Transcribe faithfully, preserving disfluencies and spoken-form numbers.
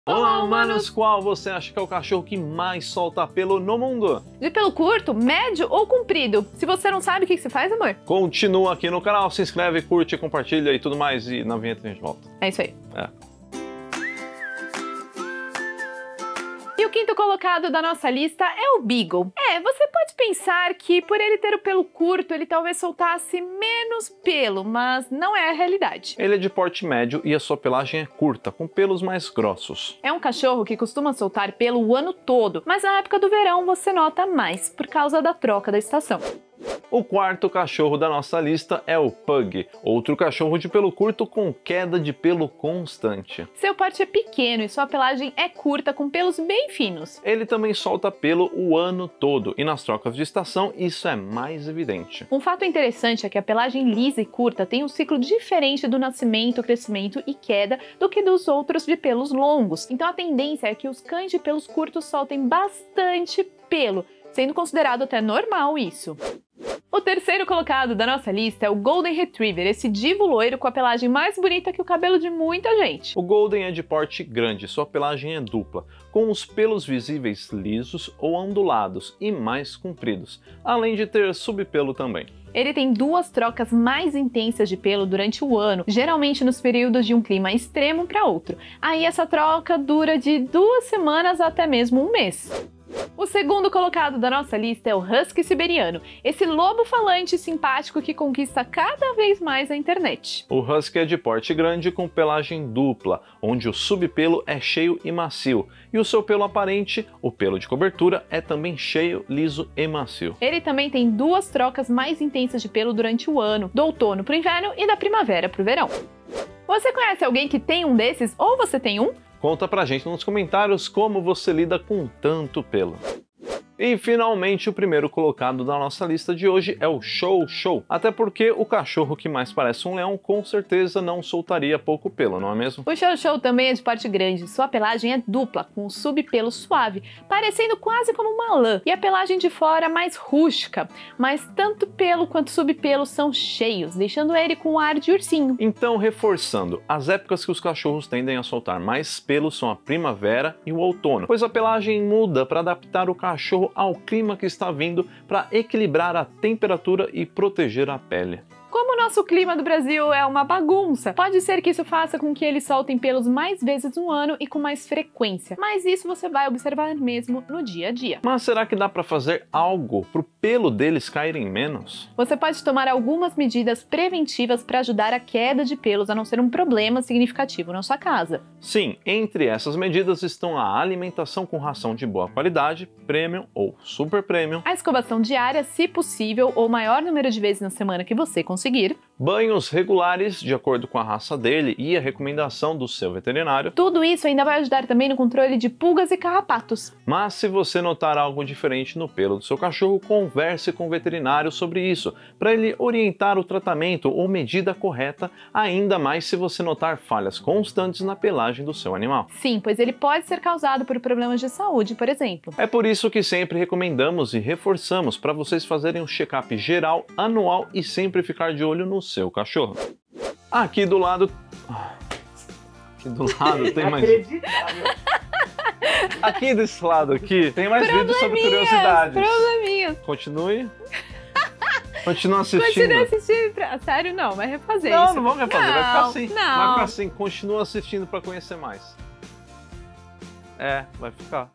Olá, humanos! Qual você acha que é o cachorro que mais solta pelo no mundo? De pelo curto, médio ou comprido? Se você não sabe, o que você faz, amor? Continua aqui no canal, se inscreve, curte, compartilha e tudo mais. E na vinheta a gente volta. É isso aí. É. E o quinto colocado da nossa lista é o Beagle. É, você pode pensar que por ele ter o pelo curto, ele talvez soltasse menos pelo, mas não é a realidade. Ele é de porte médio e a sua pelagem é curta, com pelos mais grossos. É um cachorro que costuma soltar pelo o ano todo, mas na época do verão você nota mais, por causa da troca da estação. O quarto cachorro da nossa lista é o Pug, outro cachorro de pelo curto com queda de pelo constante. Seu porte é pequeno e sua pelagem é curta, com pelos bem finos. Ele também solta pelo o ano todo e nas trocas de estação isso é mais evidente. Um fato interessante é que a pelagem lisa e curta tem um ciclo diferente do nascimento, crescimento e queda do que dos outros de pelos longos. Então a tendência é que os cães de pelos curtos soltem bastante pelo, sendo considerado até normal isso. O terceiro colocado da nossa lista é o Golden Retriever, esse divo loiro com a pelagem mais bonita que o cabelo de muita gente. O Golden é de porte grande, sua pelagem é dupla, com os pelos visíveis lisos ou ondulados e mais compridos, além de ter subpelo também. Ele tem duas trocas mais intensas de pelo durante o ano, geralmente nos períodos de um clima extremo para outro. Aí essa troca dura de duas semanas até mesmo um mês. O segundo colocado da nossa lista é o Husky Siberiano, esse lobo falante simpático que conquista cada vez mais a internet. O Husky é de porte grande com pelagem dupla, onde o subpelo é cheio e macio, e o seu pelo aparente, o pelo de cobertura, é também cheio, liso e macio. Ele também tem duas trocas mais intensas de pelo durante o ano, do outono para o inverno e da primavera para o verão. Você conhece alguém que tem um desses ou você tem um? Conta pra gente nos comentários como você lida com tanto pelo. E finalmente o primeiro colocado da nossa lista de hoje é o Chow Chow, até porque o cachorro que mais parece um leão com certeza não soltaria pouco pelo, não é mesmo? O Chow Chow também é de porte grande, sua pelagem é dupla, com um subpelo suave, parecendo quase como uma lã, e a pelagem de fora mais rústica, mas tanto pelo quanto subpelo são cheios, deixando ele com um ar de ursinho. Então, reforçando, as épocas que os cachorros tendem a soltar mais pelo são a primavera e o outono, pois a pelagem muda para adaptar o cachorro ao clima que está vindo para equilibrar a temperatura e proteger a pele. Como o nosso clima do Brasil é uma bagunça, pode ser que isso faça com que eles soltem pelos mais vezes no ano e com mais frequência, mas isso você vai observar mesmo no dia a dia. Mas será que dá para fazer algo para o pelo deles caírem menos? Você pode tomar algumas medidas preventivas para ajudar a queda de pelos a não ser um problema significativo na sua casa. Sim, entre essas medidas estão a alimentação com ração de boa qualidade, premium ou super premium, a escovação diária, se possível, ou o maior número de vezes na semana que você conseguir, seguir. Banhos regulares, de acordo com a raça dele e a recomendação do seu veterinário. Tudo isso ainda vai ajudar também no controle de pulgas e carrapatos. Mas se você notar algo diferente no pelo do seu cachorro, converse com o veterinário sobre isso, para ele orientar o tratamento ou medida correta, ainda mais se você notar falhas constantes na pelagem do seu animal. Sim, pois ele pode ser causado por problemas de saúde, por exemplo. É por isso que sempre recomendamos e reforçamos para vocês fazerem um check-up geral, anual e sempre ficar de olho no seu cachorro. Aqui do lado... Aqui do lado tem mais... Aqui desse lado aqui tem mais vídeos sobre curiosidades. Probleminhas. Continue. Continua assistindo. Continua assistindo. Pra... Sério, não, vai refazer não, isso. Não, não vamos refazer, não, vai ficar assim. Não. Vai ficar assim, continua assistindo para conhecer mais. É, vai ficar.